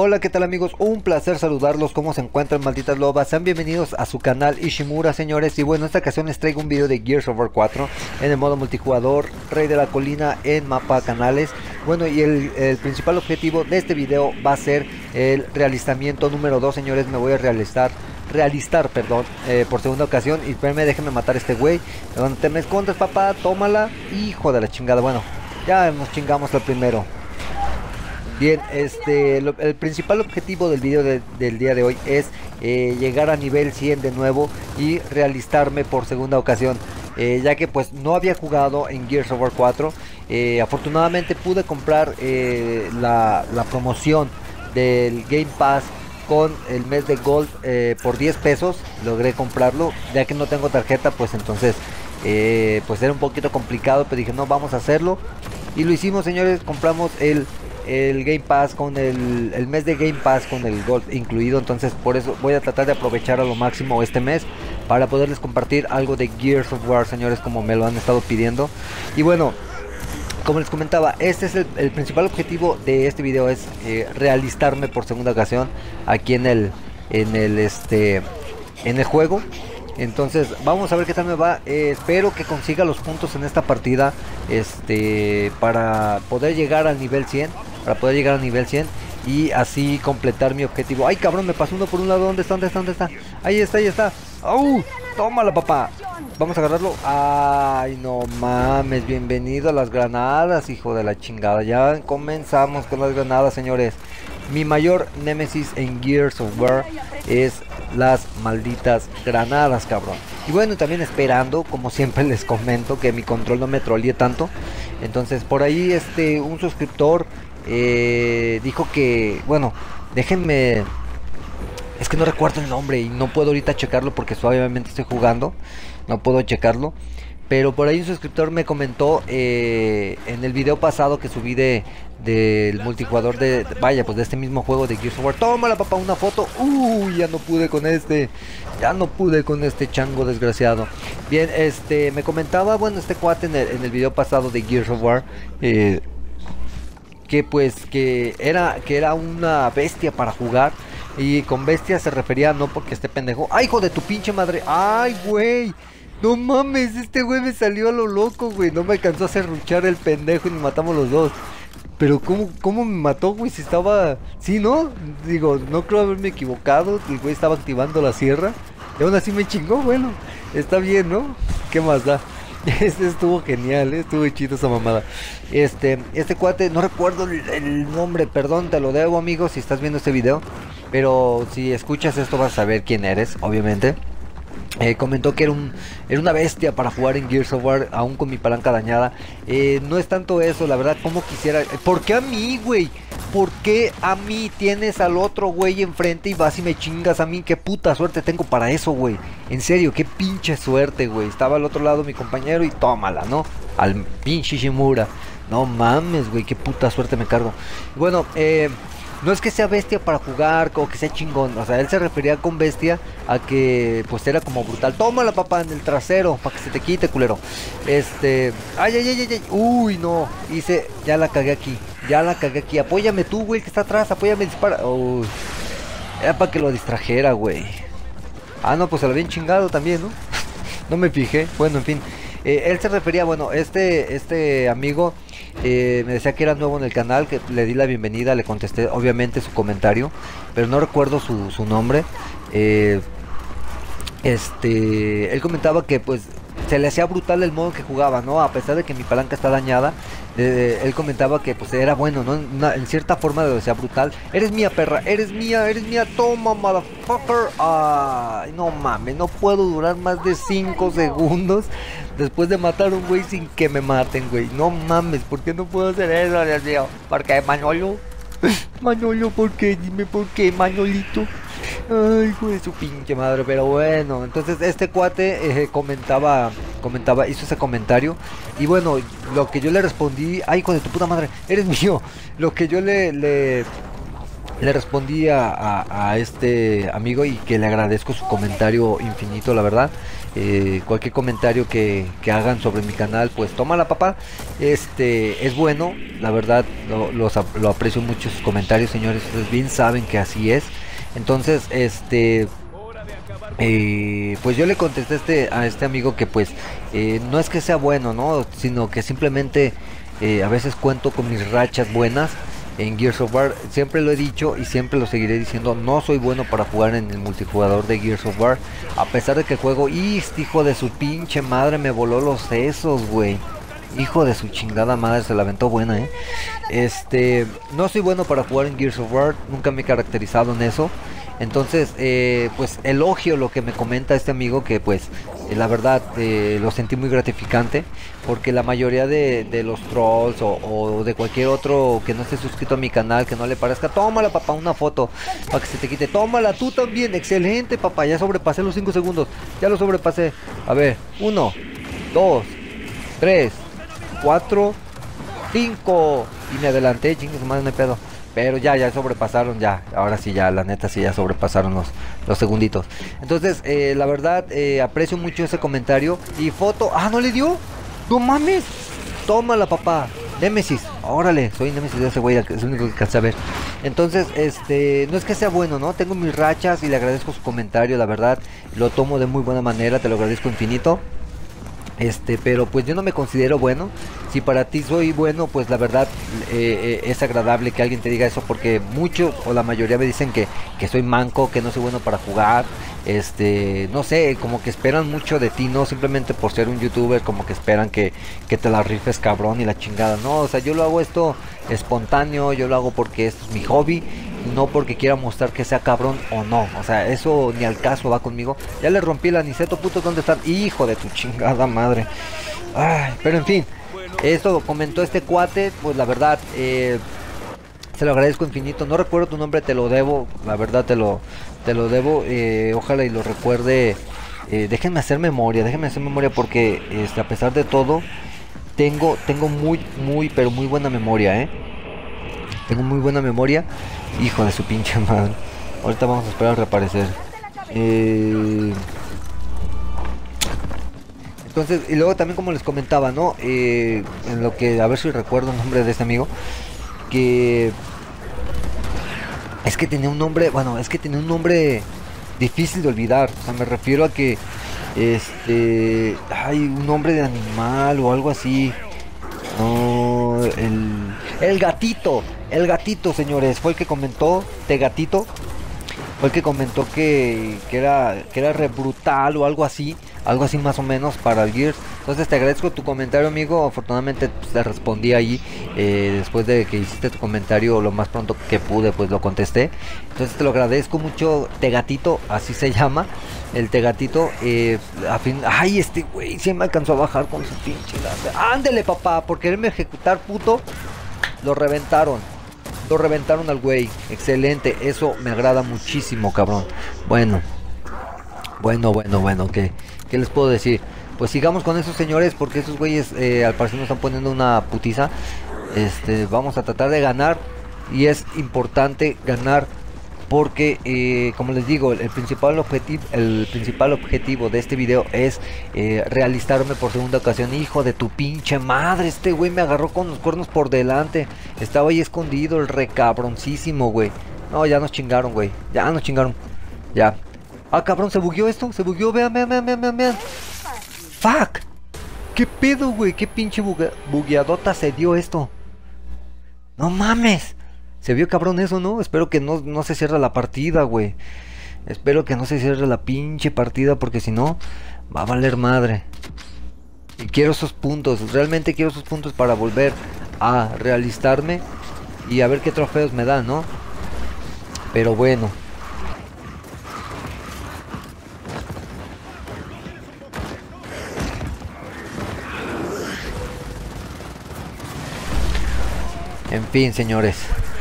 Hola, ¿qué tal amigos? Un placer saludarlos. ¿Cómo se encuentran, malditas lobas? Sean bienvenidos a su canal Ishimura, señores. Y bueno, en esta ocasión les traigo un video de Gears of War 4 en el modo multijugador, Rey de la Colina en mapa canales. Bueno, y el principal objetivo de este video va a ser el realistamiento número 2, señores. Me voy a realizar, por segunda ocasión. Y espérenme, déjenme matar a este güey. Donde te me escondes, papá, tómala. Hijo de la chingada. Bueno, ya nos chingamos al primero. Bien, el principal objetivo del video del día de hoy es llegar a nivel 100 de nuevo y realistarme por segunda ocasión, ya que pues no había jugado en Gears of War 4. Afortunadamente pude comprar la promoción del Game Pass con el mes de Gold por 10 pesos, logré comprarlo, ya que no tengo tarjeta, pues entonces pues era un poquito complicado, pero dije no, vamos a hacerlo y lo hicimos, señores. Compramos el Game Pass con el mes de Game Pass con el Gold incluido. Entonces por eso voy a tratar de aprovechar a lo máximo este mes para poderles compartir algo de Gears of War, señores, como me lo han estado pidiendo. Y bueno, como les comentaba, este es el principal objetivo de este video, es realistarme por segunda ocasión aquí en el juego. Entonces vamos a ver qué tal me va. Espero que consiga los puntos en esta partida para poder llegar al nivel 100, y así completar mi objetivo. Ay, cabrón, me pasó uno por un lado. ¿Dónde está? Ahí está. ¡Au! Tómala, papá. Vamos a agarrarlo. Ay, no mames. Bienvenido a las granadas, hijo de la chingada. Ya comenzamos con las granadas, señores. Mi mayor némesis en Gears of War es las malditas granadas, cabrón. Y bueno, también esperando, como siempre les comento, que mi control no me trolee tanto. Entonces por ahí un suscriptor dijo que, bueno, déjenme, es que no recuerdo el nombre y no puedo ahorita checarlo porque suavemente estoy jugando, no puedo checarlo. Pero por ahí un suscriptor me comentó en el video pasado que subí del multijugador de este mismo juego de Gears of War. Tómala, papá, una foto. Ya no pude con este chango desgraciado. Bien, me comentaba, bueno, este cuate en el video pasado de Gears of War, que era una bestia para jugar. Y con bestia se refería no porque esté pendejo. ¡Ay, hijo de tu pinche madre! ¡Ay, güey! No mames, este güey me salió a lo loco, güey. No me alcanzó a serruchar el pendejo y nos matamos los dos. Pero ¿cómo me mató, güey? Si estaba... Sí, ¿no? Digo, no creo haberme equivocado. El güey estaba activando la sierra y aún así me chingó. Bueno, está bien, ¿no? ¿Qué más da? Estuvo genial, estuvo chido esa mamada. Este cuate, no recuerdo el nombre, perdón, te lo debo, amigo, si estás viendo este video. Pero si escuchas esto vas a saber quién eres, obviamente. Comentó que era una bestia para jugar en Gears of War, aún con mi palanca dañada. No es tanto eso, la verdad, como quisiera. ¿Por qué a mí, güey? ¿Por qué a mí tienes al otro güey enfrente y vas y me chingas a mí? Qué puta suerte tengo para eso, güey. En serio, qué pinche suerte, güey. Estaba al otro lado mi compañero y tómala, ¿no? Al pinche Shimura. No mames, güey, qué puta suerte me cargo. Bueno, no es que sea bestia para jugar o que sea chingón. O sea, él se refería con bestia a que pues era como brutal. Tómala, papá, en el trasero para que se te quite, culero. Ay. Uy, no. Ya la cagué aquí. Apóyame tú, güey, que está atrás. Apóyame, dispara. Uy. Era para que lo distrajera, güey. Ah, no, pues se lo habían chingado también, ¿no? No me fijé. Bueno, en fin. Él se refería, bueno, este amigo me decía que era nuevo en el canal, que le di la bienvenida, le contesté obviamente su comentario, pero no recuerdo su nombre. Él comentaba que pues se le hacía brutal el modo que jugaba, ¿no? A pesar de que mi palanca está dañada. Él comentaba que pues era bueno, ¿no? En cierta forma lo decía brutal. Eres mía, perra, eres mía, toma, motherfucker. Ay, no mames, no puedo durar más de 5 segundos después de matar a un güey sin que me maten, güey. No mames, ¿por qué no puedo hacer eso, Dios mío? ¿Por qué, Manolo? Manolo, ¿por qué? Dime por qué, Manolito. Ay, hijo de su pinche madre. Pero bueno, entonces este cuate hizo ese comentario. Y bueno, lo que yo le respondí, ay, hijo de tu puta madre, eres mío. Lo que yo le respondí a este amigo, y que le agradezco su comentario infinito, la verdad, cualquier comentario que hagan sobre mi canal, pues tómala, papá. Es bueno, la verdad, lo aprecio mucho sus comentarios, señores. Ustedes bien saben que así es. Entonces, pues yo le contesté a este amigo que pues no es que sea bueno, ¿no? Sino que simplemente a veces cuento con mis rachas buenas en Gears of War. Siempre lo he dicho y siempre lo seguiré diciendo, no soy bueno para jugar en el multijugador de Gears of War. A pesar de que el juego, hijo de su pinche madre, me voló los sesos, güey. Hijo de su chingada madre, se la aventó buena, no soy bueno para jugar en Gears of War, nunca me he caracterizado en eso. Entonces, pues elogio lo que me comenta este amigo, que pues la verdad lo sentí muy gratificante, porque la mayoría de los trolls o de cualquier otro que no esté suscrito a mi canal, que no le parezca, tómala, papá, una foto para que se te quite, tómala tú también, excelente, papá, ya sobrepasé los 5 segundos, ya lo sobrepasé. A ver, 1, 2, 3, 4, 5 y me adelanté, chingues madre, no hay pedo. Pero ya sobrepasaron, ahora sí, ya, la neta sí, ya sobrepasaron los segunditos. Entonces, la verdad, aprecio mucho ese comentario. Y foto, no le dio, no mames, tómala, papá, Némesis, órale, soy Némesis de ese güey, es el único que alcancé a ver. Entonces, no es que sea bueno, ¿no? Tengo mis rachas y le agradezco su comentario, la verdad, lo tomo de muy buena manera, te lo agradezco infinito. Pero pues yo no me considero bueno. Si para ti soy bueno, pues la verdad es agradable que alguien te diga eso, porque muchos o la mayoría me dicen que soy manco, que no soy bueno para jugar. No sé, como que esperan mucho de ti, no simplemente por ser un youtuber, como que esperan que te la rifes, cabrón, y la chingada. No, o sea, yo lo hago esto espontáneo, yo lo hago porque esto es mi hobby, no porque quiera mostrar que sea cabrón o no. O sea, eso ni al caso va conmigo. Ya le rompí el aniceto, puto, ¿dónde están? Hijo de tu chingada madre. Ay, pero en fin, esto comentó este cuate, pues la verdad, se lo agradezco infinito. No recuerdo tu nombre, te lo debo, la verdad te lo debo. Ojalá y lo recuerde. Déjenme hacer memoria porque a pesar de todo, tengo pero muy buena memoria, tengo muy buena memoria. Hijo de su pinche madre. Ahorita vamos a esperar a reaparecer. Entonces, y luego también, como les comentaba, ¿no? En lo que, a ver si recuerdo el nombre de este amigo. Que es que tenía un nombre, bueno, es que tenía un nombre difícil de olvidar. O sea, me refiero a que hay un nombre de animal o algo así. No, el gatito, señores, fue el que comentó, gatito, fue el que comentó que era re brutal o algo así más o menos para el Gears. Entonces te agradezco tu comentario, amigo. Afortunadamente pues, te respondí ahí después de que hiciste tu comentario, lo más pronto que pude, pues lo contesté. Entonces te lo agradezco mucho, Tegatito, así se llama, el Tegatito. Ay, este güey se me alcanzó a bajar con su pinche láser. Ándele, papá, por quererme ejecutar, puto. Lo reventaron al güey. Excelente, eso me agrada muchísimo, cabrón. Bueno, ¿qué les puedo decir? Pues sigamos con esos señores, porque esos güeyes al parecer nos están poniendo una putiza. Vamos a tratar de ganar, y es importante ganar, porque como les digo, el principal objetivo de este video es realizarme por segunda ocasión. Hijo de tu pinche madre, este güey me agarró con los cuernos por delante. Estaba ahí escondido el recabroncísimo, güey. No, ya nos chingaron, güey. Ya. Ah, cabrón, se bugueó esto, vean. Fuck. ¿Qué pedo, güey? ¿Qué pinche bugueadota se dio esto? No mames. Se vio cabrón eso, ¿no? Espero que no se cierre la partida, güey. Espero que no se cierre la pinche partida, porque si no, va a valer madre. Y quiero esos puntos, realmente quiero esos puntos para volver a realistarme y a ver qué trofeos me dan, ¿no? Pero bueno. En fin, señores.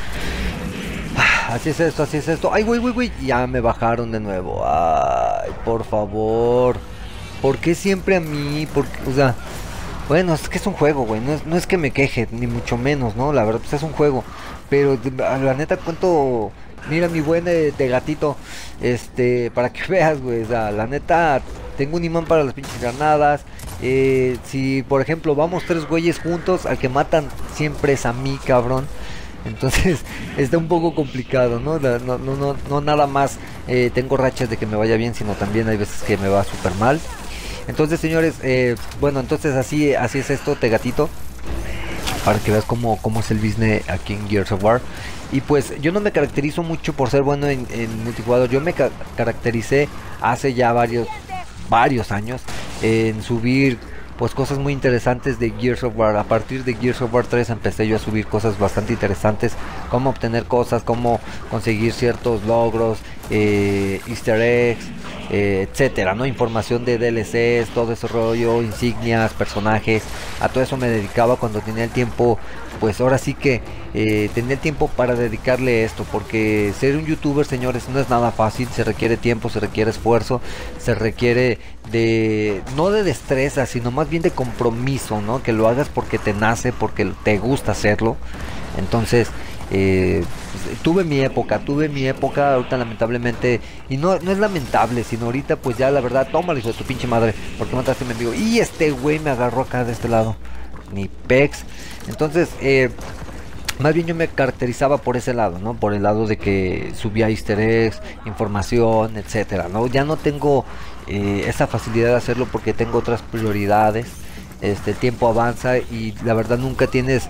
Así es esto. Ay, güey. Ya me bajaron de nuevo. Ay, por favor. ¿Por qué siempre a mí? O sea, bueno, es que es un juego, güey. No es que me queje, ni mucho menos, ¿no? La verdad, pues es un juego. Pero la neta cuento. Mira mi buen de gatito. Para que veas, güey. O sea, la neta tengo un imán para las pinches granadas. Si por ejemplo vamos 3 güeyes juntos, al que matan siempre es a mí, cabrón. Entonces está un poco complicado, ¿no? No nada más tengo rachas de que me vaya bien, sino también hay veces que me va súper mal. Entonces, señores, bueno, entonces así es esto, Tegatito, para que veas cómo es el business aquí en Gears of War. Y pues yo no me caracterizo mucho por ser bueno en multijugador. Yo me caractericé hace ya varios años en subir pues cosas muy interesantes de Gears of War. A partir de Gears of War 3 empecé yo a subir cosas bastante interesantes, cómo obtener cosas, cómo conseguir ciertos logros, easter eggs, etcétera, ¿no? Información de DLCs, todo ese rollo, insignias, personajes. A todo eso me dedicaba cuando tenía el tiempo. Pues ahora sí que tenía el tiempo para dedicarle esto, porque ser un youtuber, señores, no es nada fácil. Se requiere tiempo, se requiere esfuerzo, se requiere no de destreza, sino más bien de compromiso, ¿no? Que lo hagas porque te nace, porque te gusta hacerlo. Entonces tuve mi época, ahorita lamentablemente, y no es lamentable, sino ahorita pues ya la verdad, tómalo, hijo de tu pinche madre, porque mataste a mi amigo, y este güey me agarró acá de este lado, ni pex. Entonces más bien yo me caracterizaba por ese lado, ¿no? Por el lado de que subía easter eggs, información, etcétera, ¿no? Ya no tengo esa facilidad de hacerlo porque tengo otras prioridades. El tiempo avanza y la verdad nunca tienes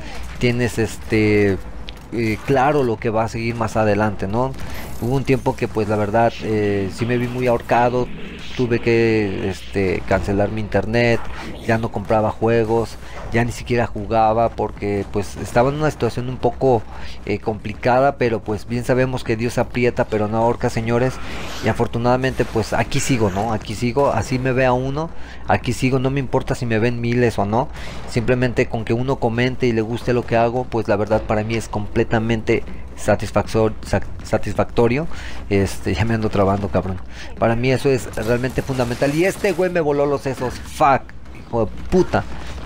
claro lo que va a seguir más adelante, ¿no? Hubo un tiempo que pues la verdad sí me vi muy ahorcado. Tuve que cancelar mi internet, ya no compraba juegos, ya ni siquiera jugaba porque pues estaba en una situación un poco complicada, pero pues bien sabemos que Dios aprieta pero no ahorca, señores, y afortunadamente pues aquí sigo, ¿no? Aquí sigo, así me vea uno, aquí sigo, no me importa si me ven miles o no, simplemente con que uno comente y le guste lo que hago, pues la verdad para mí es completamente satisfactorio. Ya me ando trabando, cabrón. Para mí eso es realmente fundamental. Y este güey me voló los sesos. Fuck, hijo de puta.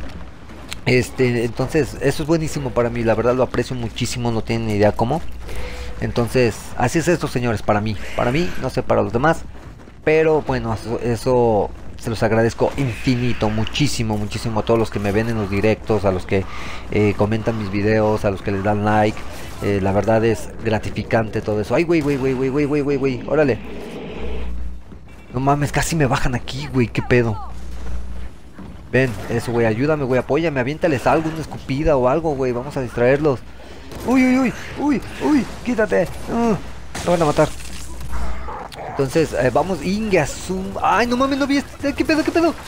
Entonces eso es buenísimo para mí. La verdad lo aprecio muchísimo. No tienen ni idea cómo. Entonces así es esto, señores. Para mí, no sé para los demás, pero bueno, eso se los agradezco infinito, muchísimo a todos los que me ven en los directos, a los que comentan mis videos, a los que les dan like. La verdad es gratificante todo eso. Ay, güey, órale. No mames, casi me bajan aquí, güey, qué pedo. Ven, eso, güey, ayúdame, güey, apóyame, aviéntales algo, una escupida o algo, güey, vamos a distraerlos. Uy, quítate. Me van a matar. Entonces, vamos, Ingasum. Ay, no mames, no vi ¿Qué pedo?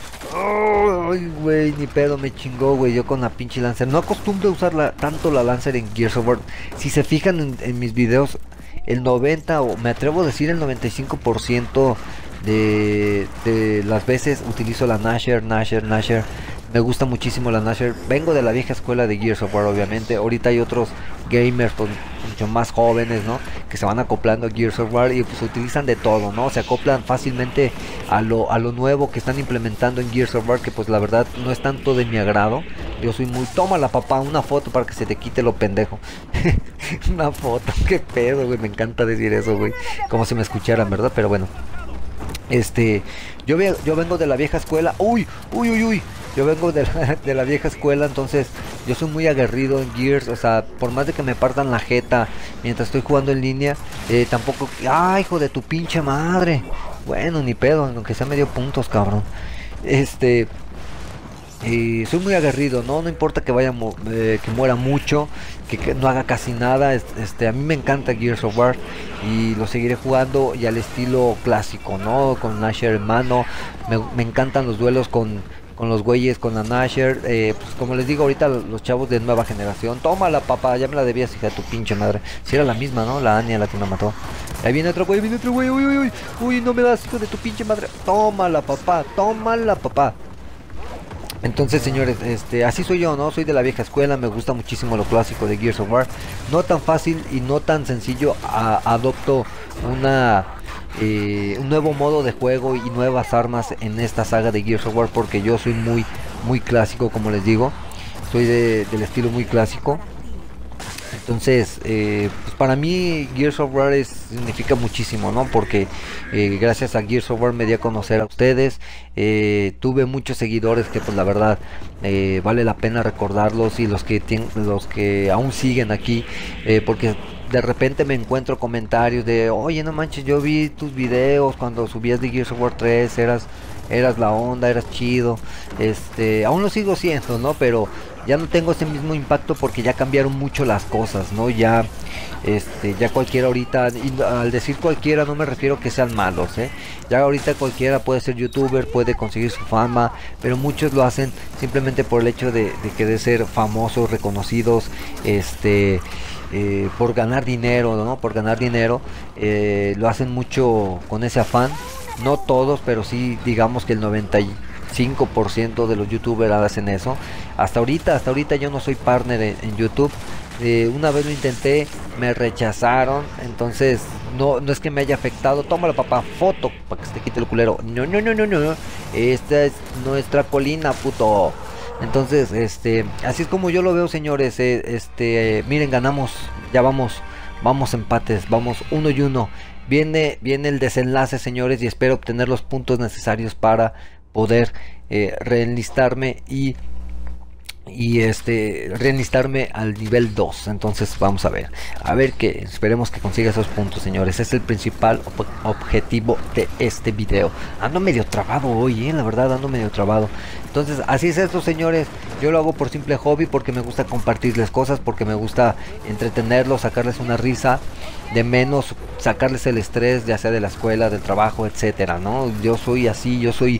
Ay, güey, ni pedo, me chingó, güey, yo con la pinche Lancer. No acostumbro a usar tanto la Lancer en Gears of War. Si se fijan en mis videos, el 90 o me atrevo a decir el 95% de las veces utilizo la Nasher. Me gusta muchísimo la Nasher. Vengo de la vieja escuela de Gears of War, obviamente. Ahorita hay otros gamers mucho más jóvenes, ¿no? Que se van acoplando a Gears of War y pues utilizan de todo, ¿no? Se acoplan fácilmente a lo nuevo que están implementando en Gears of War, que pues la verdad no es tanto de mi agrado. Yo soy muy, tómala papá, una foto para que se te quite lo pendejo. Una foto, qué pedo, güey, me encanta decir eso, güey. Como si me escucharan, ¿verdad? Pero bueno. Yo vengo de la vieja escuela. Uy. Yo vengo de la vieja escuela, entonces yo soy muy aguerrido en Gears. O sea, por más de que me partan la jeta mientras estoy jugando en línea, tampoco... ¡Ay, hijo de tu pinche madre! Bueno, ni pedo, aunque sea medio puntos, cabrón. Soy muy aguerrido, no importa que que muera mucho, que no haga casi nada. A mí me encanta Gears of War y lo seguiré jugando y al estilo clásico, ¿no? Con Nasher en mano. Me encantan los duelos con los güeyes, con la Nasher. Pues como les digo ahorita, los chavos de nueva generación, tómala papá, ya me la debías, hija de tu pinche madre. Si era la misma, ¿no? La Anya la que me mató. Ahí viene otro güey, uy, no me das, hijo de tu pinche madre. Tómala papá. Entonces, señores, así soy yo, ¿no? Soy de la vieja escuela, me gusta muchísimo lo clásico de Gears of War. No tan fácil y no tan sencillo adopto un nuevo modo de juego y nuevas armas en esta saga de Gears of War, porque yo soy muy clásico, como les digo. Soy del estilo muy clásico. Entonces, pues para mí Gears of War significa muchísimo, ¿no? Porque gracias a Gears of War me di a conocer a ustedes. Tuve muchos seguidores que pues la verdad vale la pena recordarlos, y los que aún siguen aquí, porque de repente me encuentro comentarios de, oye, no manches, yo vi tus videos cuando subías de Gears of War 3, eras la onda, eras chido. Aún lo sigo siendo, ¿no? Pero ya no tengo ese mismo impacto porque ya cambiaron mucho las cosas, ¿no? Ya cualquiera ahorita, y al decir cualquiera no me refiero que sean malos, ya ahorita cualquiera puede ser youtuber, puede conseguir su fama, pero muchos lo hacen simplemente por el hecho de querer ser famosos, reconocidos, por ganar dinero, ¿no? Por ganar dinero, lo hacen mucho con ese afán. No todos, pero sí, digamos que el 95% de los youtubers hacen eso. Hasta ahorita yo no soy partner en YouTube. Una vez lo intenté, me rechazaron, entonces no es que me haya afectado. Tómala, papá, foto para que se te quite el culero. No. Esta es nuestra colina, puto. Entonces, así es como yo lo veo, señores. Miren, ganamos, ya vamos empates, vamos 1-1. Viene el desenlace, señores, y espero obtener los puntos necesarios para poder reenlistarme y reenlistarme al nivel 2. Entonces vamos a ver que esperemos que consiga esos puntos, señores. Es el principal objetivo de este video. Ando medio trabado hoy, la verdad ando medio trabado. Entonces así es esto, señores. Yo lo hago por simple hobby, porque me gusta compartirles cosas, porque me gusta entretenerlos, sacarles una risa de menos, sacarles el estrés, ya sea de la escuela, del trabajo, etcétera, ¿no? Yo soy así, yo soy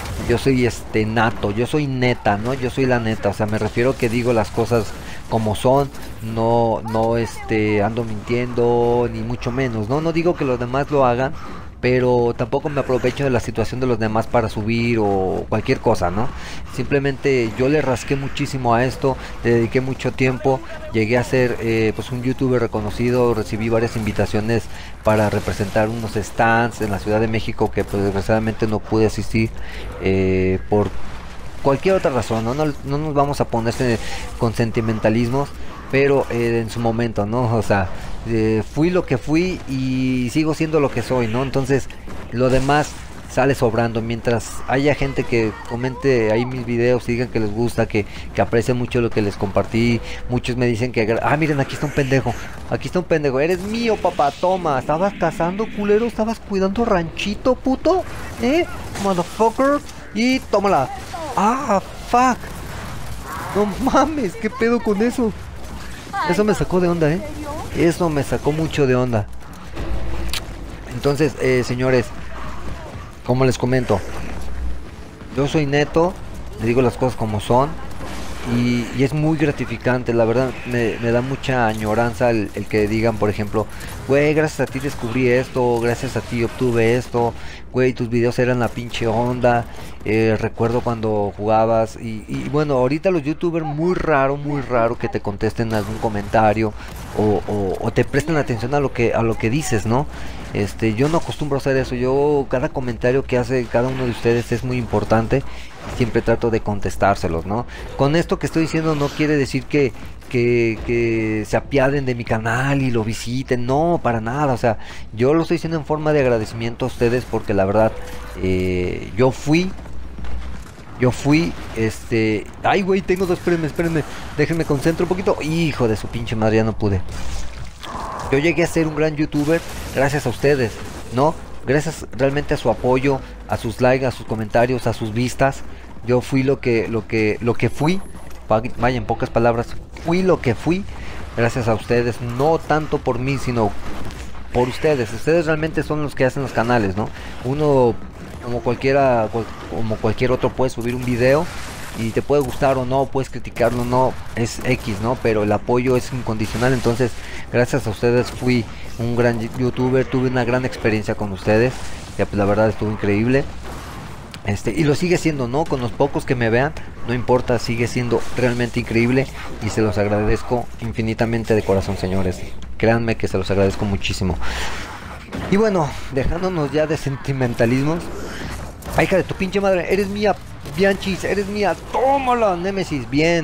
nato, yo soy neta, ¿no? Yo soy la neta, o sea, me refiero que digo las cosas como son, no ando mintiendo, ni mucho menos, ¿no? No digo que los demás lo hagan, pero tampoco me aprovecho de la situación de los demás para subir o cualquier cosa, ¿no? Simplemente yo le rasqué muchísimo a esto, le dediqué mucho tiempo, llegué a ser pues un youtuber reconocido, recibí varias invitaciones para representar unos stands en la Ciudad de México, que pues desgraciadamente no pude asistir por cualquier otra razón, ¿no? No nos vamos a ponerse con sentimentalismos, pero en su momento, ¿no? O sea, fui lo que fui y sigo siendo lo que soy, ¿no? Entonces lo demás sale sobrando. Mientras haya gente que comente ahí mis videos y digan que les gusta, que aprecia mucho lo que les compartí. Muchos me dicen que, miren, aquí está un pendejo, eres mío, papá, toma. Estabas cazando, culero, estabas cuidando ranchito, puto, motherfucker, y tómala. Fuck, no mames, qué pedo con eso. Eso me sacó de onda, eso me sacó mucho de onda. Entonces, señores, como les comento, yo soy neto, le digo las cosas como son, y es muy gratificante, la verdad. Me da mucha añoranza el que digan, por ejemplo, güey, gracias a ti descubrí esto, gracias a ti obtuve esto, güey, tus videos eran la pinche onda, recuerdo cuando jugabas, y bueno, ahorita los youtubers muy raro que te contesten algún comentario o te presten atención a lo que dices, ¿no? Yo no acostumbro a hacer eso. Cada comentario que hace cada uno de ustedes es muy importante, siempre trato de contestárselos, ¿no? Con esto que estoy diciendo no quiere decir que se apiaden de mi canal y lo visiten, no, para nada. O sea, yo lo estoy diciendo en forma de agradecimiento a ustedes, porque la verdad, yo fui, ay, güey, tengo dos, espérenme, déjenme concentro un poquito. Hijo de su pinche madre, ya no pude. Yo llegué a ser un gran youtuber gracias a ustedes, ¿no? Gracias realmente a su apoyo, a sus likes, a sus comentarios, a sus vistas. Yo fui lo que fui. Vaya, en pocas palabras, fui lo que fui gracias a ustedes. No tanto por mí, sino por ustedes. Ustedes realmente son los que hacen los canales, ¿no? Uno, como cualquier otro, puede subir un video y te puede gustar o no, puedes criticarlo o no, es X, ¿no? Pero el apoyo es incondicional. Entonces, gracias a ustedes fui un gran youtuber, tuve una gran experiencia con ustedes, que pues la verdad estuvo increíble. Y lo sigue siendo, ¿no? Con los pocos que me vean, no importa, sigue siendo realmente increíble, y se los agradezco infinitamente de corazón, señores. Créanme que se los agradezco muchísimo. Y bueno, dejándonos ya de sentimentalismos, hija de tu pinche madre, eres mía, Bianchis, eres mía, tómala, Némesis, bien.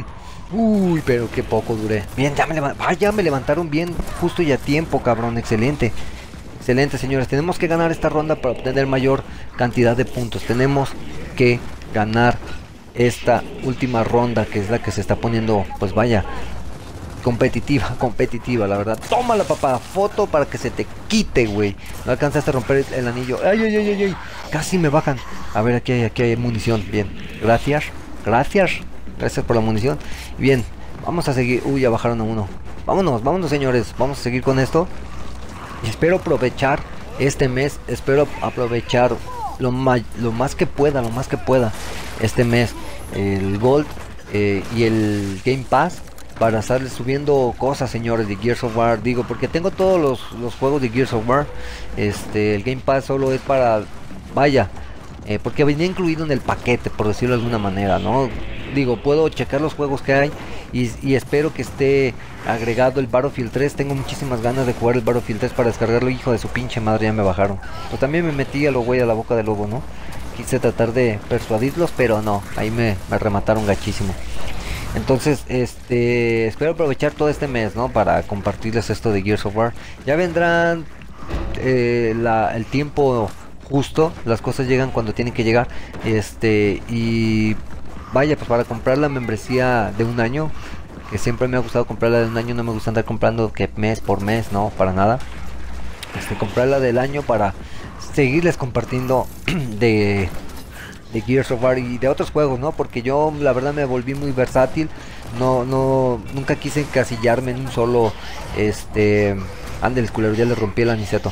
Uy, pero qué poco duré. Bien, ya me levantaron bien, justo y a tiempo, cabrón. Excelente. Excelente, señores. Tenemos que ganar esta ronda para obtener mayor cantidad de puntos. Tenemos que ganar esta última ronda, que es la que se está poniendo, pues vaya, competitiva, la verdad. Tómala, papá, foto para que se te quite, güey. No alcanzaste a romper el anillo. Ay, ay, ay, ay, ay. Casi me bajan. A ver, aquí hay munición. Bien, gracias, gracias por la munición. Bien, vamos a seguir. Uy, ya bajaron a uno. Vámonos, señores. Vamos a seguir con esto. Y espero aprovechar este mes. Espero aprovechar lo más que pueda este mes. El Gold y el Game Pass, para estarles subiendo cosas, señores, de Gears of War. Digo, porque tengo todos los juegos de Gears of War. El Game Pass solo es para, vaya, porque venía incluido en el paquete, por decirlo de alguna manera, ¿no? Digo, puedo checar los juegos que hay y espero que esté agregado el Battlefield 3. Tengo muchísimas ganas de jugar el Battlefield 3 para descargarlo. Hijo de su pinche madre, ya me bajaron. Pues también me metí a lo güey a la boca del lobo, ¿no? Quise tratar de persuadirlos, pero no, ahí me remataron gachísimo. Entonces, espero aprovechar todo este mes, ¿no? Para compartirles esto de Gears of War. Ya vendrán el tiempo justo. Las cosas llegan cuando tienen que llegar. Y vaya, pues para comprar la membresía de un año, que siempre me ha gustado comprarla de un año. No me gusta andar comprando que mes por mes, no, para nada. Comprarla del año para seguirles compartiendo de Gears of War y de otros juegos, ¿no? Porque yo la verdad me volví muy versátil. Nunca quise encasillarme en un solo, ándale, culero, ya le rompí el aniceto.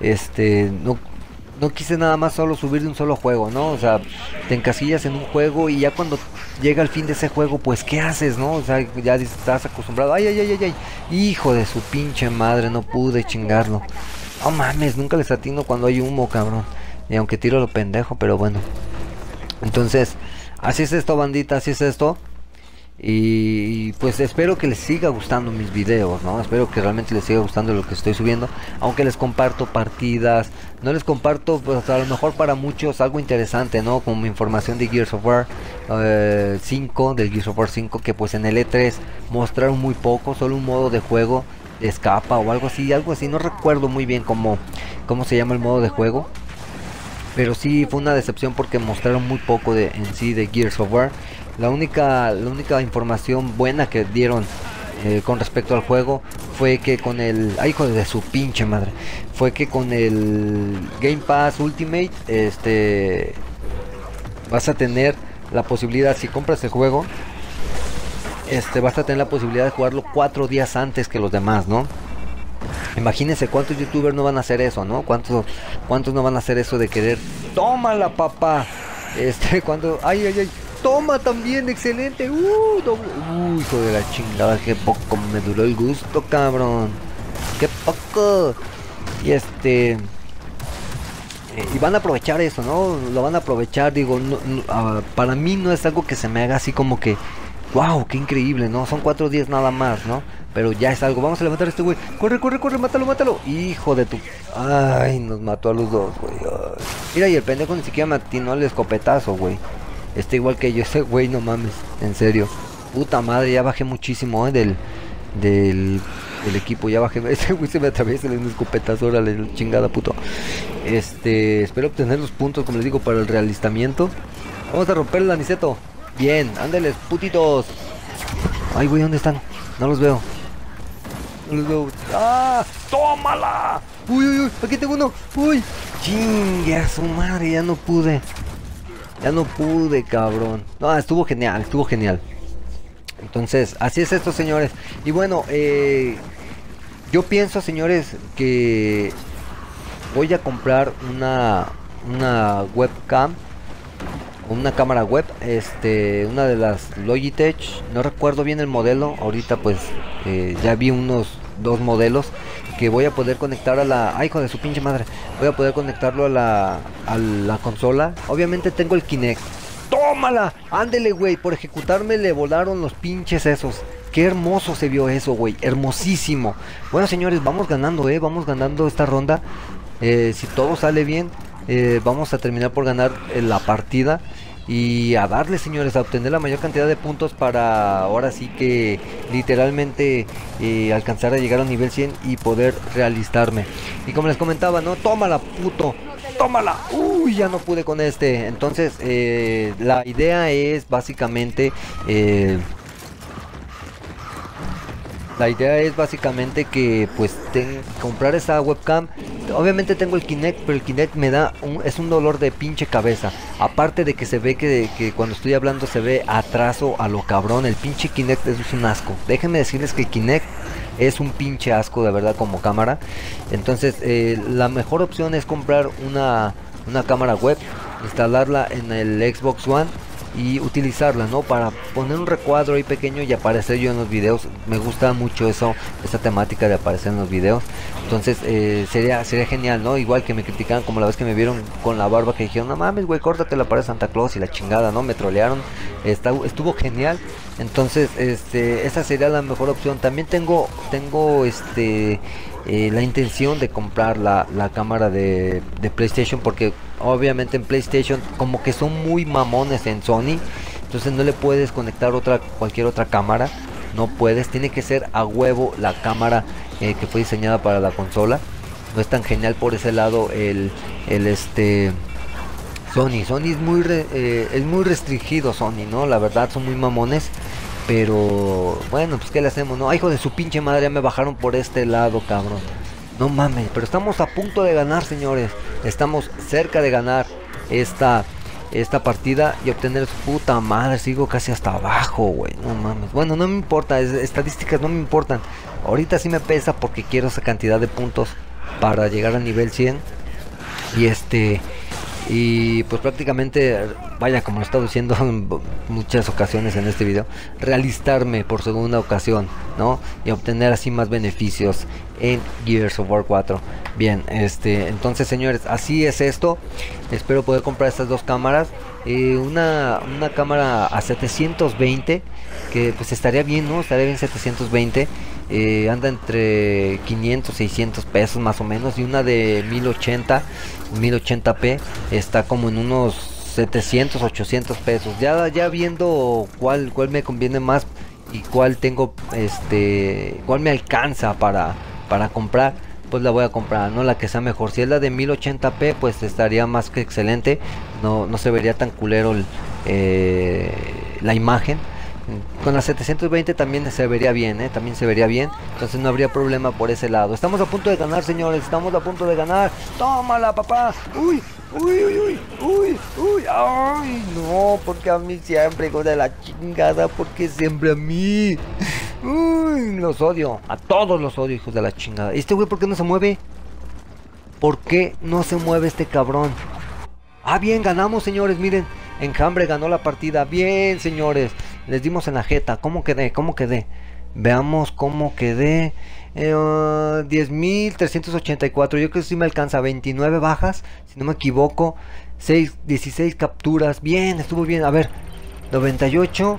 No quise nada más solo subir de un solo juego, ¿no? O sea, te encasillas en un juego y ya cuando llega el fin de ese juego, pues ¿qué haces, no? O sea, ya estás acostumbrado. Ay, ay, ay, ay, ay. Hijo de su pinche madre, no pude chingarlo. No mames, nunca les atino cuando hay humo, cabrón. Y aunque tiro lo pendejo, pero bueno. Entonces, así es esto, bandita, así es esto. Y pues espero que les siga gustando mis videos, ¿no? Espero que realmente les siga gustando lo que estoy subiendo. Aunque les comparto partidas, no les comparto, pues a lo mejor para muchos algo interesante, ¿no? Como información de Gears of War 5, del Gears of War 5, que pues en el E3 mostraron muy poco, solo un modo de juego de escapa o algo así, no recuerdo muy bien cómo se llama el modo de juego. Pero sí fue una decepción porque mostraron muy poco en sí de Gears of War. La única información buena que dieron con respecto al juego fue que con el... ¡Ay, hijo de su pinche madre! Fue que con el Game Pass Ultimate vas a tener la posibilidad, si compras el juego, vas a tener la posibilidad de jugarlo 4 días antes que los demás, ¿no? Imagínense cuántos youtubers no van a hacer eso, ¿no? ¿Cuántos no van a hacer eso de querer? ¡Tómala, papá! Cuando... ¡Ay, ay, ay! ¡Toma también! ¡Excelente! Doble. Hijo de la chingada, qué poco me duró el gusto, cabrón. ¡Qué poco! Y y van a aprovechar eso, ¿no? Lo van a aprovechar, digo, para mí no es algo que se me haga así como que... ¡Wow! ¡Qué increíble!, ¿no? Son 4 días nada más, ¿no? Pero ya es algo. Vamos a levantar a este güey. ¡Corre, corre, corre! ¡Mátalo! ¡Hijo de tu... ¡Ay! Nos mató a los dos, güey. Mira, y el pendejo ni siquiera me atinó el escopetazo, güey. Está igual que yo, ese güey, no mames. En serio. Puta madre, ya bajé muchísimo, del equipo. Ya bajé. Ese güey se me atraviesa en un escopetazo. Órale, chingada, puto. Espero obtener los puntos, como les digo, para el realistamiento. Vamos a romper el aniceto. Bien, ándeles, putitos. Ay, güey, ¿dónde están? No los veo. ¡Ah! ¡Tómala! ¡Uy, uy, uy! Aquí tengo uno. ¡Uy! ¡Chingue a su madre! Ya no pude, cabrón. No, estuvo genial. Entonces, así es esto, señores. Y bueno, yo pienso, señores, que voy a comprar una webcam, una cámara web, una de las Logitech, no recuerdo bien el modelo. Ahorita pues ya vi unos 2 modelos que voy a poder conectar a la... ¡Ay, hijo de su pinche madre! Voy a poder conectarlo a la consola. Obviamente tengo el Kinect. ¡Tómala! ¡Ándele, güey! Por ejecutarme le volaron los pinches esos. ¡Qué hermoso se vio eso, güey! ¡Hermosísimo! Bueno, señores, vamos ganando, vamos ganando esta ronda. Si todo sale bien, vamos a terminar por ganar la partida. y a darle, señores, a obtener la mayor cantidad de puntos para ahora sí que literalmente alcanzar a llegar a nivel 100 y poder realistarme. Y como les comentaba, no, tómala, puto, tómala. Uy, ya no pude con este. Entonces la idea es básicamente que pues comprar esa webcam. Obviamente tengo el Kinect, pero el Kinect me da es un dolor de pinche cabeza. Aparte de que se ve que cuando estoy hablando se ve atraso a lo cabrón. El pinche Kinect es un asco. Déjenme decirles que el Kinect es un pinche asco de verdad como cámara. Entonces la mejor opción es comprar una cámara web, instalarla en el Xbox One y utilizarla, ¿no? Para poner un recuadro ahí pequeño y aparecer yo en los videos. Me gusta mucho esa temática de aparecer en los videos. Entonces sería genial, ¿no? Igual que me criticaban como la vez que me vieron con la barba, que dijeron, no mames, güey, córtate la pared de Santa Claus y la chingada, ¿no? Me trolearon. Estuvo genial. Entonces esa sería la mejor opción. También tengo la intención de comprar la cámara de PlayStation, porque obviamente en PlayStation como que son muy mamones en Sony. Entonces no le puedes conectar cualquier otra cámara. No puedes, tiene que ser a huevo la cámara que fue diseñada para la consola. No es tan genial por ese lado Sony es muy restringido Sony, ¿no? La verdad son muy mamones. Pero bueno, pues qué le hacemos, ¿no? Ay, hijo de su pinche madre, ya me bajaron por este lado, cabrón. No mames, pero estamos a punto de ganar, señores. Estamos cerca de ganar esta partida y obtener su puta madre. Sigo casi hasta abajo, güey. No mames. Bueno, no me importa, estadísticas no me importan. Ahorita sí me pesa porque quiero esa cantidad de puntos para llegar al nivel 100. Y pues prácticamente, vaya, como lo he estado diciendo en muchas ocasiones en este video, realistarme por segunda ocasión, ¿no? Y obtener así más beneficios en Gears of War 4. Bien, entonces, señores, así es esto. Espero poder comprar estas dos cámaras. Una cámara a 720, que pues estaría bien, ¿no? Estaría bien 720. Anda entre 500, 600 pesos más o menos. Y una de 1080p está como en unos 700, 800 pesos. Ya viendo cuál me conviene más y cuál tengo, cuál me alcanza para comprar, pues la voy a comprar, ¿no? La que sea mejor. Si es la de 1080p, pues estaría más que excelente. No se vería tan culero la imagen. Con la 720 también se vería bien, también se vería bien. Entonces no habría problema por ese lado. Estamos a punto de ganar, señores. Estamos a punto de ganar. Tómala, papá. Uy, uy, uy, uy, uy, uy. Ay, no, porque a mí siempre, hijo de la chingada. Porque siempre a mí. Uy, los odio. A todos los odio, hijos de la chingada. Este güey, ¿por qué no se mueve? ¿Por qué no se mueve este cabrón? Ah, bien, ganamos, señores. Miren, Enjambre ganó la partida. Bien, señores. Les dimos en la jeta. ¿Cómo quedé? Veamos cómo quedé. 10.384. Yo creo que sí me alcanza. 29 bajas, si no me equivoco. 16 capturas. Bien, estuvo bien. A ver, 98.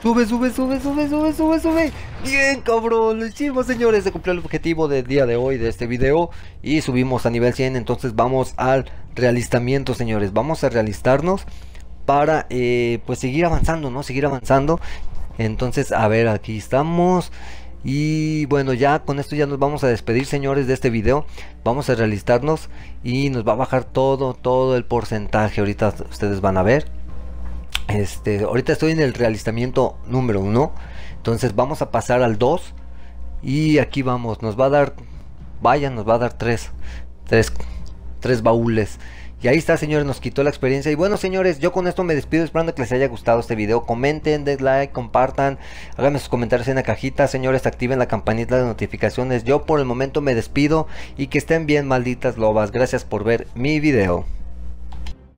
Sube. Bien, cabrón. Lo hicimos, señores. Se cumplió el objetivo del día de hoy de este video. Y subimos a nivel 100. Entonces vamos al realistamiento, señores. Vamos a realistarnos para pues seguir avanzando, ¿no? Seguir avanzando. Entonces, a ver, aquí estamos. Y bueno, ya con esto ya nos vamos a despedir, señores, de este video. Vamos a realistarnos y nos va a bajar todo el porcentaje. Ahorita ustedes van a ver. Ahorita estoy en el realistamiento número 1. Entonces vamos a pasar al 2. Y aquí vamos, nos va a dar, vaya, nos va a dar 3 baúles. Y ahí está, señores, nos quitó la experiencia. Y bueno, señores, yo con esto me despido, esperando que les haya gustado este video. Comenten, den like, compartan, háganme sus comentarios en la cajita, señores, activen la campanita de notificaciones. Yo por el momento me despido y que estén bien, malditas lobas. Gracias por ver mi video.